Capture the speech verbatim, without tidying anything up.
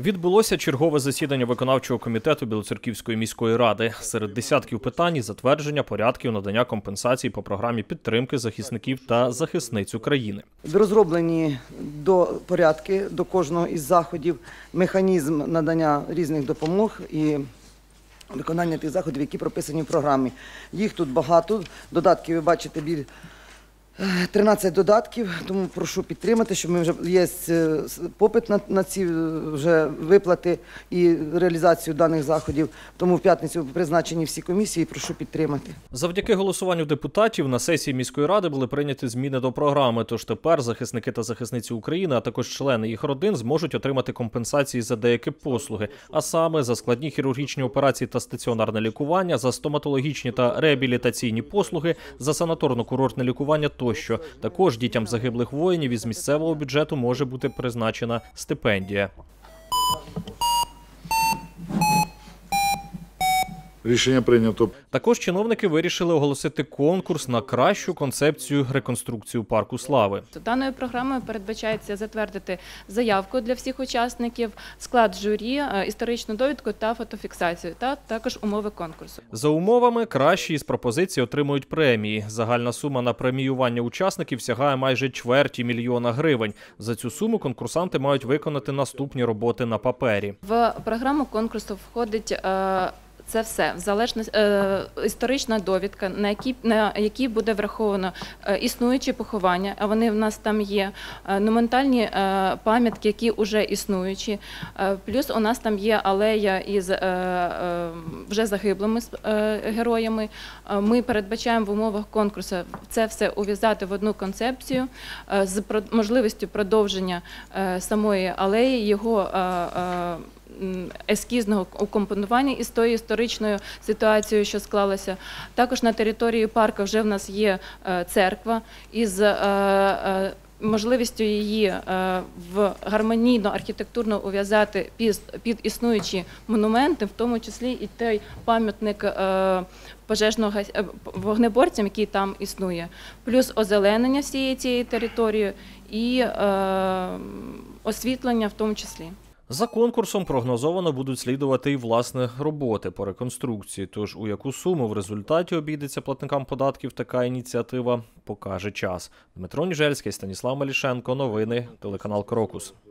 Відбулося чергове засідання виконавчого комітету Білоцерківської міської ради. Серед десятків питань – затвердження порядків надання компенсацій по програмі підтримки захисників та захисниць України. Розроблені до порядки до кожного із заходів, механізм надання різних допомог і виконання тих заходів, які прописані в програмі. Їх тут багато, додатки ви бачите біль. тринадцять додатків, тому прошу підтримати, щоб ми вже є попит на, на ці вже виплати і реалізацію даних заходів. Тому в п'ятницю призначені всі комісії, прошу підтримати. Завдяки голосуванню депутатів на сесії міської ради були прийняті зміни до програми, тож тепер захисники та захисниці України, а також члени їх родин зможуть отримати компенсації за деякі послуги, а саме за складні хірургічні операції та стаціонарне лікування, за стоматологічні та реабілітаційні послуги, за санаторно-курортне лікування тощо. Також дітям загиблих воїнів із місцевого бюджету може бути призначена стипендія. Рішення прийнято. Також чиновники вирішили оголосити конкурс на кращу концепцію реконструкції парку слави. Даною програмою передбачається затвердити заявку для всіх учасників, склад журі, історичну довідку та фотофіксацію, та також умови конкурсу. За умовами, кращі із пропозицій отримують премії. Загальна сума на преміювання учасників сягає майже чверті мільйона гривень. За цю суму конкурсанти мають виконати наступні роботи на папері. В програму конкурсу входить це все, залежність, е, історична довідка, на якій, на якій буде враховано е, існуючі поховання, а вони в нас там є, е, монументальні е, пам'ятки, які вже існуючі, е, плюс у нас там є алея із е, е, вже загиблими е, героями. Е, ми передбачаємо в умовах конкурсу це все ув'язати в одну концепцію е, з про, можливістю продовження е, самої алеї, його е, е, ескізного укомпонування із тою історичною ситуацією, що склалася. Також на території парку вже в нас є церква із можливістю її в гармонійно архітектурно ув'язати під існуючі монументи, в тому числі і той пам'ятник пожежного вогнеборцям, який там існує. Плюс озеленення всієї цієї території і освітлення в тому числі. За конкурсом прогнозовано будуть слідувати і власне роботи по реконструкції, тож у яку суму в результаті обійдеться платникам податків така ініціатива, покаже час. Дмитро Ніжельський, Станіслав Малішенко, новини, телеканал Крокус.